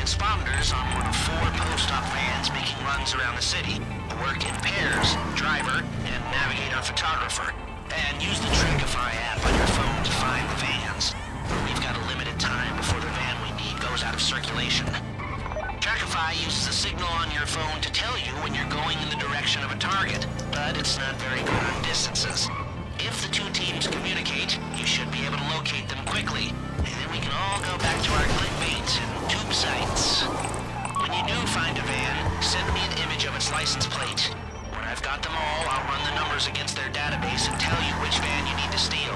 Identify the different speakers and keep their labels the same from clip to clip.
Speaker 1: transponders on one of 4 post-op vans making runs around the city. Work in pairs, driver and navigator photographer. And use the Trackify app on your phone to find the vans. We've got a limited time before the van we need goes out of circulation. Trackify uses a signal on your phone to tell you when you're going in the direction of a target, but it's not very good on distances. If the 2 teams communicate, you should be able to locate them quickly, and then we can all go back to our clickbait and tube sites. When you do find a van, send me an image of its license plate. When I've got them all, I'll run the numbers against their database and tell you which van you need to steal.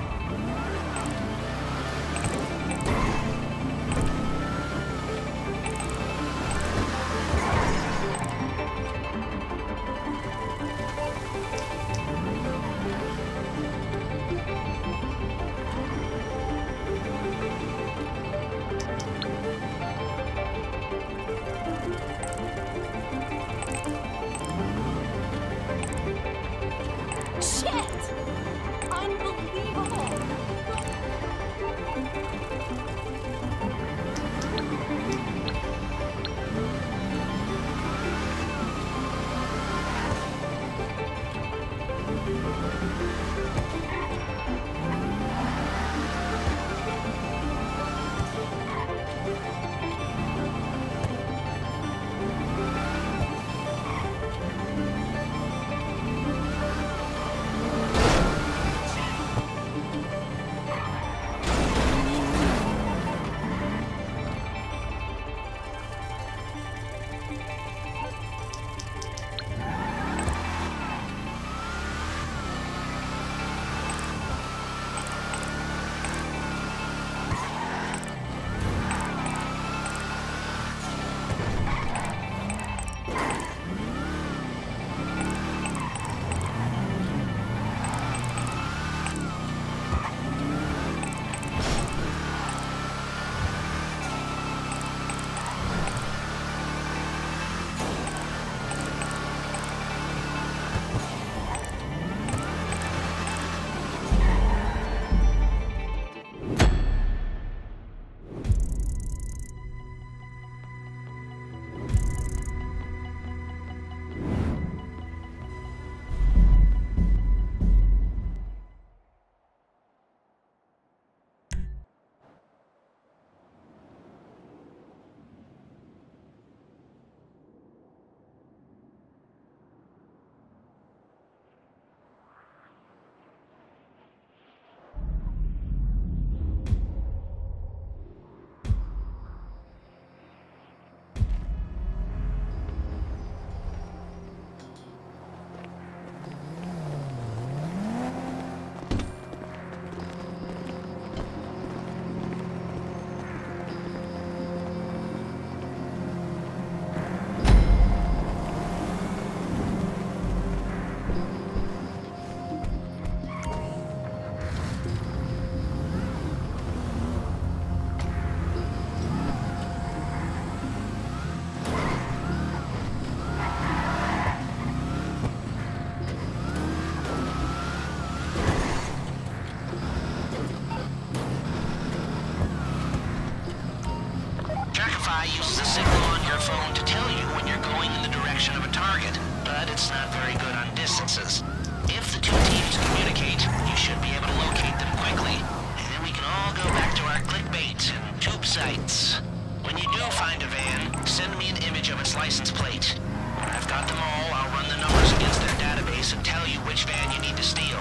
Speaker 1: Uses a signal on your phone to tell you when you're going in the direction of a target, but it's not very good on distances. If the 2 teams communicate, you should be able to locate them quickly, and then we can all go back to our clickbait and tube sites. When you do find a van, send me an image of its license plate. When I've got them all, I'll run the numbers against their database and tell you which van you need to steal.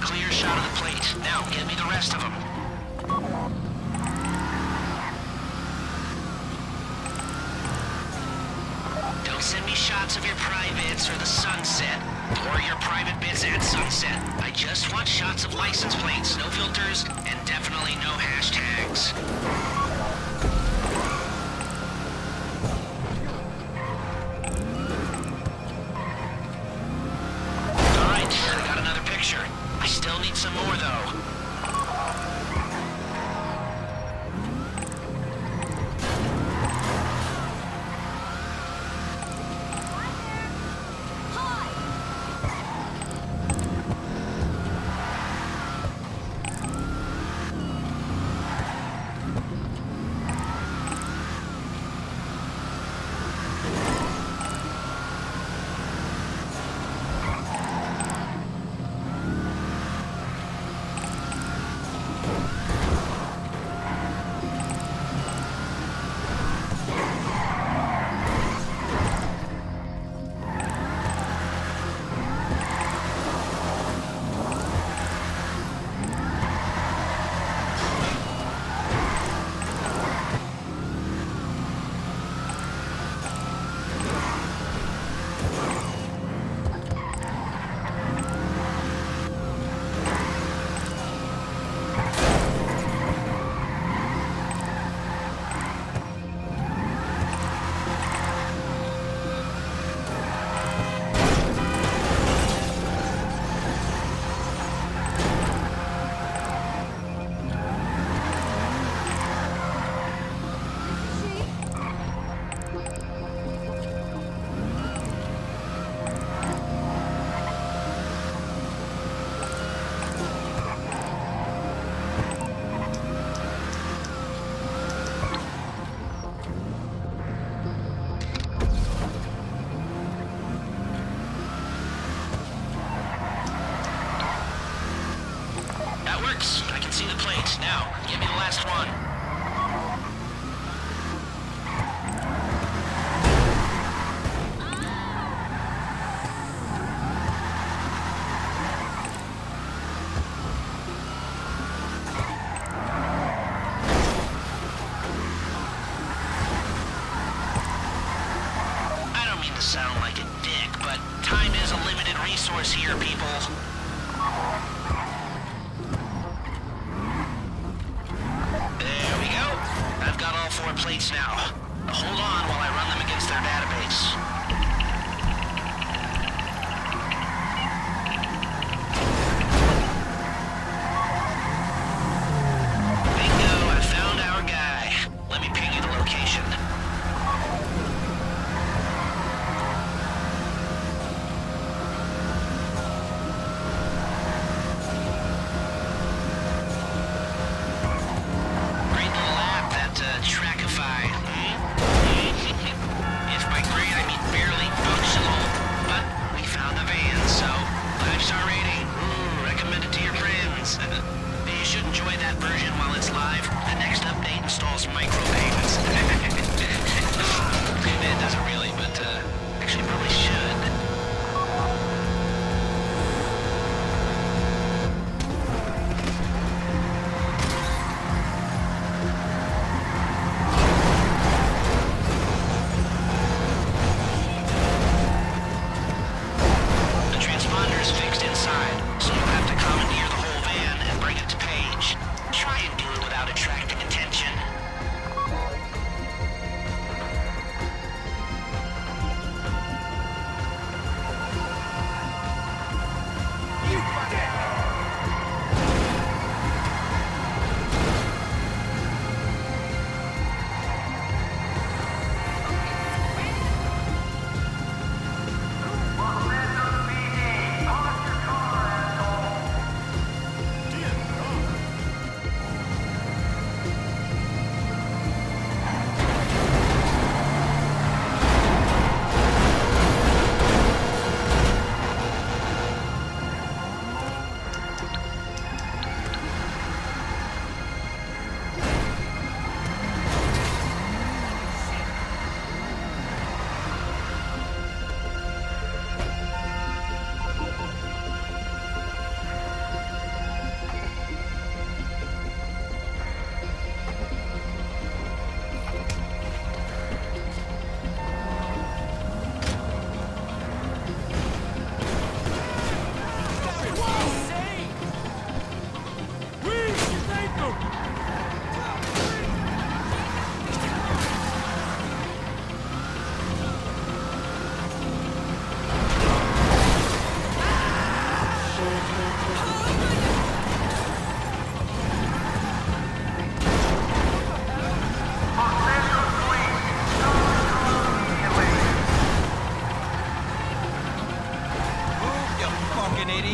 Speaker 1: clear shot of the plate. Now, give me the rest of them. Don't send me shots of your privates or the sunset, or your private bits at sunset. I just want shots of license plates, no filters, and definitely no hashtags. Alright, I got another picture. I still need some more, though. I can see the plate. Now, give me the last one. I don't mean to sound like a dick, but time is a limited resource here, people. Plates now. Hold on while I run them against their database. Bingo, I found our guy. Let me ping you the location. Great little app, that Trackify. If my grade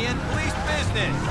Speaker 2: in police business.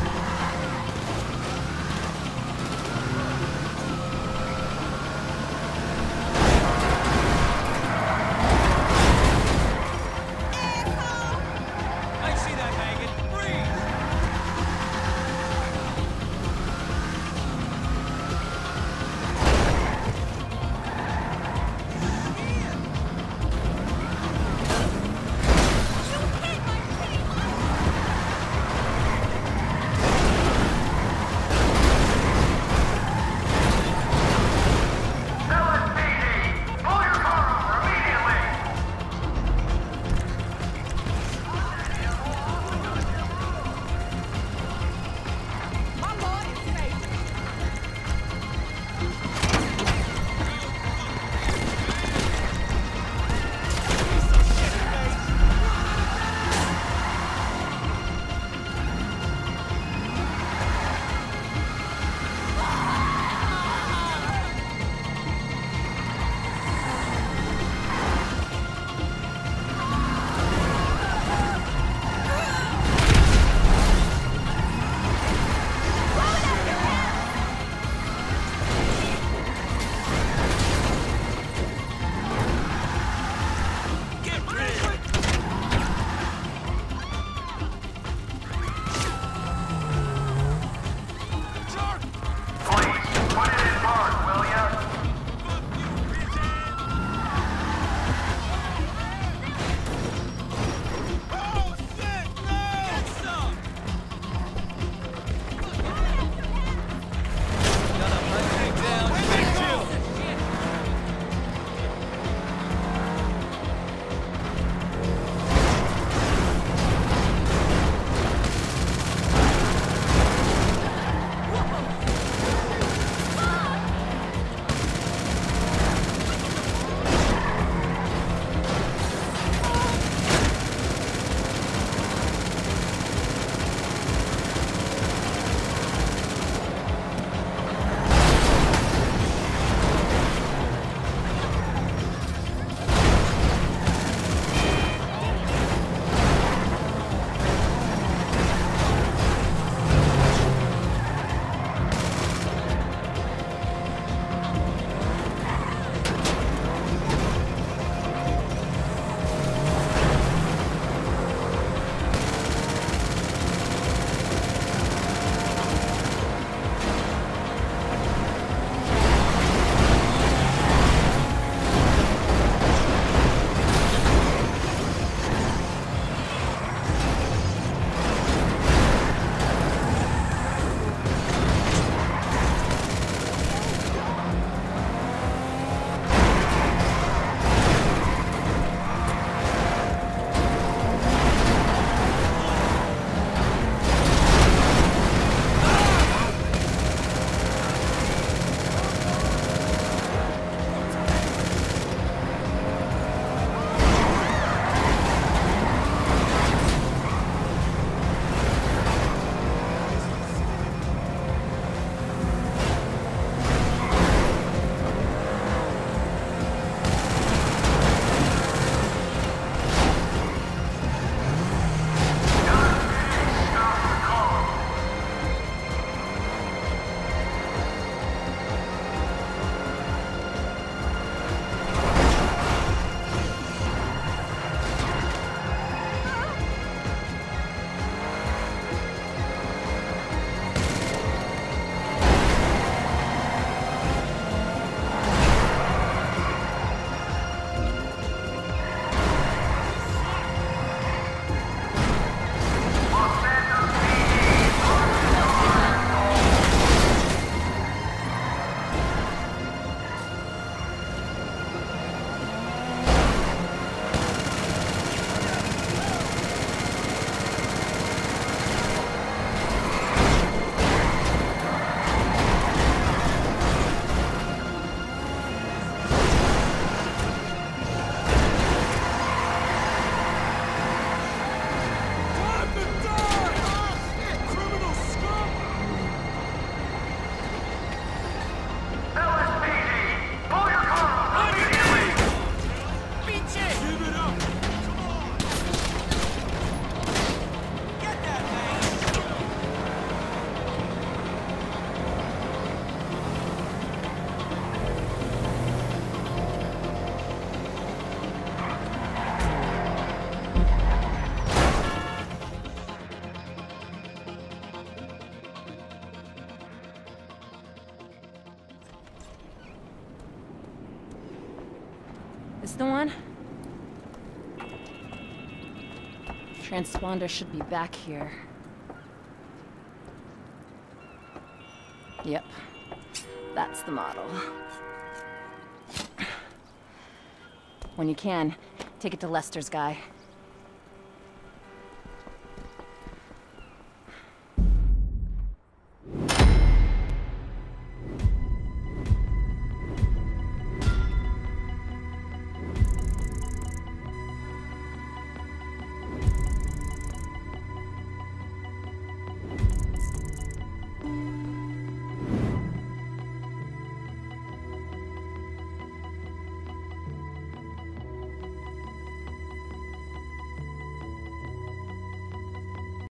Speaker 2: the one? Transponder should be back here. Yep. That's the model. When you can, take it to Lester's guy.